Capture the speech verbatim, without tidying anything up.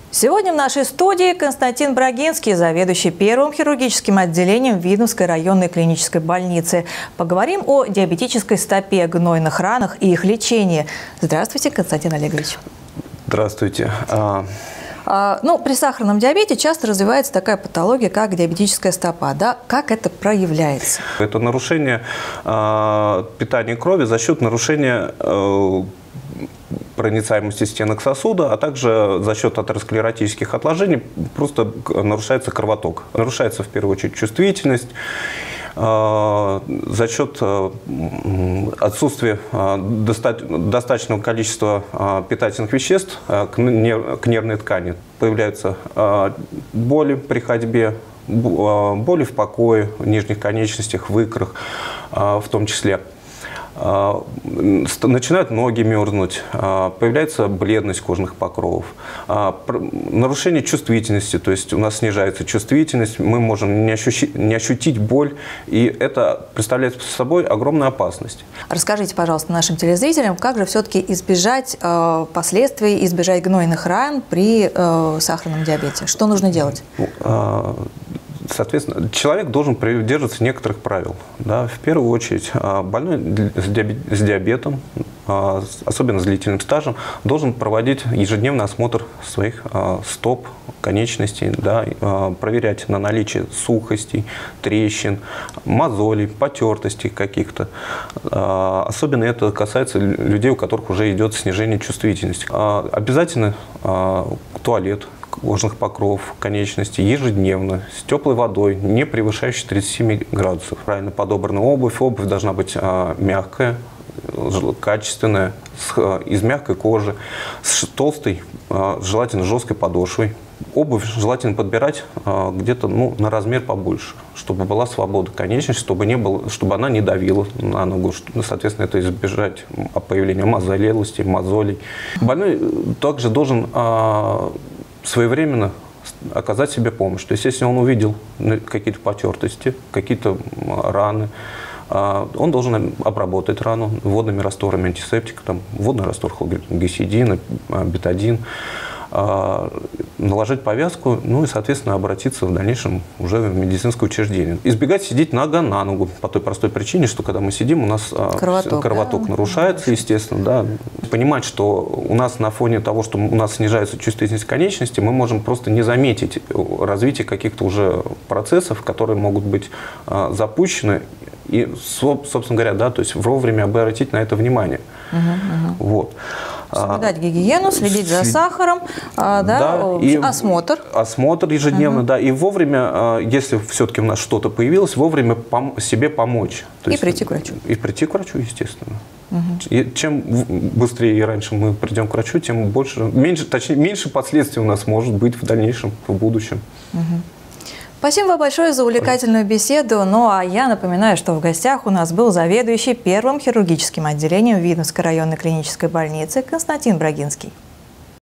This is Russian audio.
Сегодня в нашей студии Константин Брагинский, заведующий первым хирургическим отделением Видновской районной клинической больницы. Поговорим о диабетической стопе, гнойных ранах и их лечении. Здравствуйте, Константин Олегович. Здравствуйте. Ну, при сахарном диабете часто развивается такая патология, как диабетическая стопа. Да? Как это проявляется? Это нарушение э, питания крови за счет нарушения э, проницаемости стенок сосуда, а также за счет атеросклеротических отложений просто нарушается кровоток. Нарушается в первую очередь чувствительность. За счет отсутствия достаточного количества питательных веществ к нервной ткани появляются боли при ходьбе, боли в покое, в нижних конечностях, в икрах в том числе. Начинают ноги мерзнуть, появляется бледность кожных покровов, нарушение чувствительности, то есть у нас снижается чувствительность, мы можем не ощутить, не ощутить боль, и это представляет собой огромную опасность. Расскажите, пожалуйста, нашим телезрителям, как же все-таки избежать последствий, избежать гнойных ран при сахарном диабете? Что нужно делать? Соответственно, человек должен придерживаться некоторых правил. Да. В первую очередь, больной с диабетом, особенно с длительным стажем, должен проводить ежедневный осмотр своих стоп, конечностей, да, проверять на наличие сухостей, трещин, мозолей, потертостей каких-то. Особенно это касается людей, у которых уже идет снижение чувствительности. Обязательно туалет кожных покровов, конечностей ежедневно, с теплой водой, не превышающей тридцати семи градусов. Правильно подобрана обувь. Обувь должна быть а, мягкая, качественная, с, а, из мягкой кожи, с толстой, а, желательно жесткой подошвой. Обувь желательно подбирать а, где-то ну, на размер побольше, чтобы была свобода конечности, чтобы, не было, чтобы она не давила на ногу. Что, соответственно, это избежать появления мозолелости, мозолей. Больной также должен а, своевременно оказать себе помощь. То есть, если он увидел какие-то потертости, какие-то раны, он должен обработать рану водными растворами антисептика, там, водный раствор хлоргексидина, бетадин, наложить повязку, ну и, соответственно, обратиться в дальнейшем уже в медицинское учреждение. Избегать сидеть нога на ногу по той простой причине, что когда мы сидим, у нас кровоток, кровоток да? нарушается, естественно. Да. Понимать, что у нас на фоне того, что у нас снижается чувствительность конечности, мы можем просто не заметить развитие каких-то уже процессов, которые могут быть запущены. И, собственно говоря, да, то есть вовремя обратить на это внимание. Угу, угу. Вот. Соблюдать гигиену, следить за сахаром, да, да, и осмотр. Осмотр ежедневно, угу. да, и вовремя, если все-таки у нас что-то появилось, вовремя пом себе помочь. То и есть, прийти к врачу. И прийти к врачу, естественно. Угу. И чем быстрее и раньше мы придем к врачу, тем больше, меньше, точнее, меньше последствий у нас может быть в дальнейшем, в будущем. Угу. Спасибо вам большое за увлекательную беседу. Ну а я напоминаю, что в гостях у нас был заведующий первым хирургическим отделением Видновской районной клинической больницы Константин Брагинский.